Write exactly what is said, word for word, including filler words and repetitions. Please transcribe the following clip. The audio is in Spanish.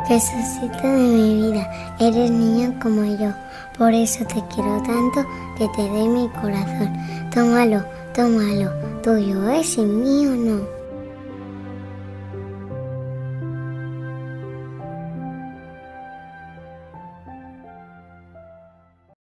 Jesucito de mi vida, eres niño como yo, por eso te quiero tanto que te doy mi corazón. Tómalo, tómalo, tuyo es y mío no.